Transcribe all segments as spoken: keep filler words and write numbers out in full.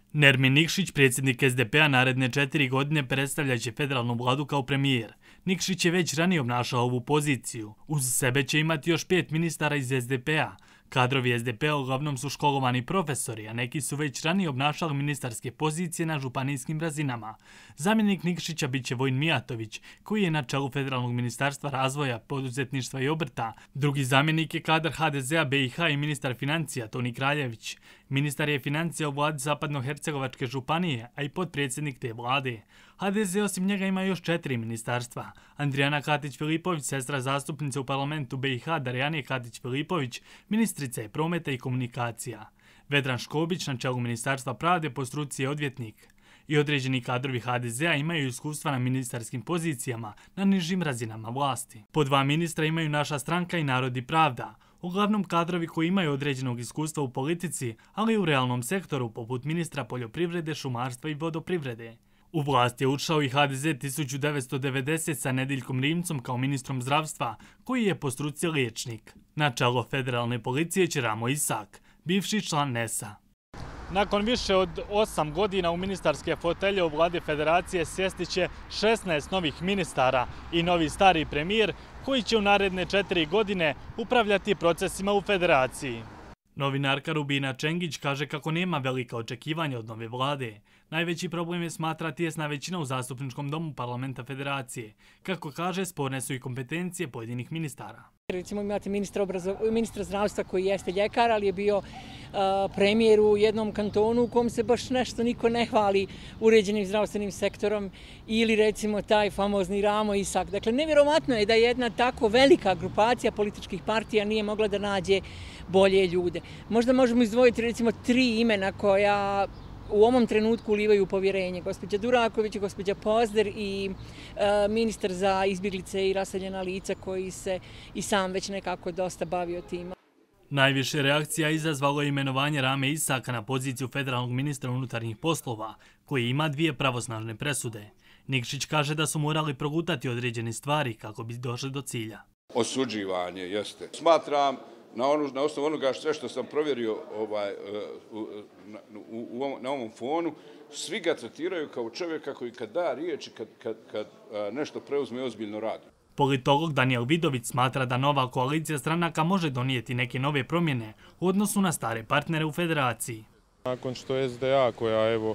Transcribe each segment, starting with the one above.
Nermin Nikšić, predsjednik S D P-a, naredne četiri godine predstavljaće federalnu vladu kao premijer. Nikšić je već ranije obnašao ovu poziciju. Uz sebe će imati još pet ministara iz S D P-a. Kadrovi S D P-a uglavnom su školovani profesori, a neki su već ranije obnašali ministarske pozicije na županijskim razinama. Zamjenik Nikšića bit će Vojin Mijatović, koji je na čelu Federalnog ministarstva razvoja, poduzetništva i obrta. Drugi zamjenik je kadar H D Z-a B i H i ministar financija Toni Kraljević. Ministar je financija u vladi Zapadnohercegovačke županije, a i potpredsjednik te vlade. H D Z osim njega ima još četiri ministarstva. Andrijana Katić-Filipović, sestra zastupnice u parlamentu B i H Darjane Katić-Filipović, ministrica je prometa i komunikacija. Vedran Škobić na čelu Ministarstva pravde po struci je odvjetnik. I određeni kadrovi H D Z-a imaju iskustva na ministarskim pozicijama na nižim razinama vlasti. Po dva ministra imaju Naša stranka i Narod i pravda. Uglavnom kadrovi koji imaju određenog iskustva u politici, ali i u realnom sektoru, poput ministra poljoprivrede, šumarstva i vodoprivrede. U vlast je ušao i H D Z tisuću devetsto devedesete sa Nediljkom Rimcom kao ministrom zdravstva, koji je po struci liječnik. Na čelo federalne policije će Ramo Isak, bivši član N E S-a. Nakon više od osam godina u ministarske fotelje u vladi federacije sjesti će šesnaest novih ministara i novi stari premijer koji će u naredne četiri godine upravljati procesima u federaciji. Novinarka Rubina Čengić kaže kako nema velika očekivanja od nove vlade. Najveći problem je smatra tijesna većina u zastupničkom domu parlamenta federacije. Kako kaže, sporne su i kompetencije pojedinih ministara. Recimo imate ministra, ministra zdravstva koji jeste ljekar, ali je bio uh, premijer u jednom kantonu u kom se baš nešto niko ne hvali uređenim zdravstvenim sektorom, ili recimo taj famozni Ramo Isak. Dakle, nevjerovatno je da jedna tako velika grupacija političkih partija nije mogla da nađe bolje ljude. Možda možemo izdvojiti recimo tri imena koja u ovom trenutku ulivaju povjerenje. Gospođa Duraković, gospođa Pozder i e, ministar za izbjeglice i raseljena lica koji se i sam već nekako dosta bavio tim. Najviše reakcija izazvalo je imenovanje Rame Isaka na poziciju federalnog ministra unutarnjih poslova, koji ima dvije pravosnažne presude. Nikšić kaže da su morali progutati određene stvari kako bi došli do cilja. Osuđivanje jeste. Smatram Na, ono, na osnovu onoga sve što sam provjerio ovaj, u, na, u, na ovom fonu, svi ga tretiraju kao čovjeka koji kad da riječi, kad, kad, kad nešto preuzme ozbiljno radi. Politolog Danijel Vidović smatra da nova koalicija stranaka može donijeti neke nove promjene u odnosu na stare partnere u federaciji. Nakon što S D A, koja evo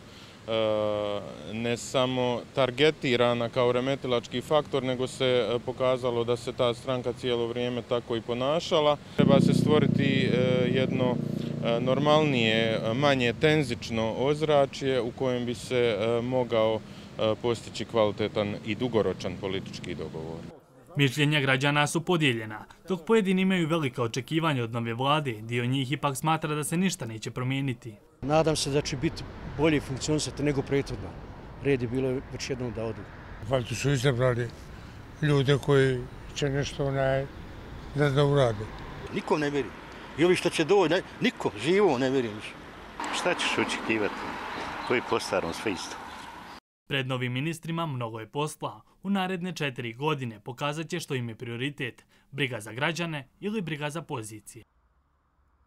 ne samo targetirana kao remetilački faktor, nego se pokazalo da se ta stranka cijelo vrijeme tako i ponašala. Treba se stvoriti jedno normalnije, manje tenzično ozračje u kojem bi se mogao postići kvalitetan i dugoročan politički dogovor. Mišljenja građana su podijeljena. Dok pojedini imaju velika očekivanja od nove vlade, dio njih ipak smatra da se ništa neće promijeniti. Nadam se da će biti bolje funkcionisati nego prethodno. Red je bilo već jednom da odu. Valjda su izabrali ljude koji će nešto onaj da, da urade. Niko ne veri. I ovi što će doći, niko živo ne veri više. Šta ćeš očekivati? To je po starom sve isto. Pred novim ministrima mnogo je posla. U naredne četiri godine pokazat će što im je prioritet, briga za građane ili briga za pozicije.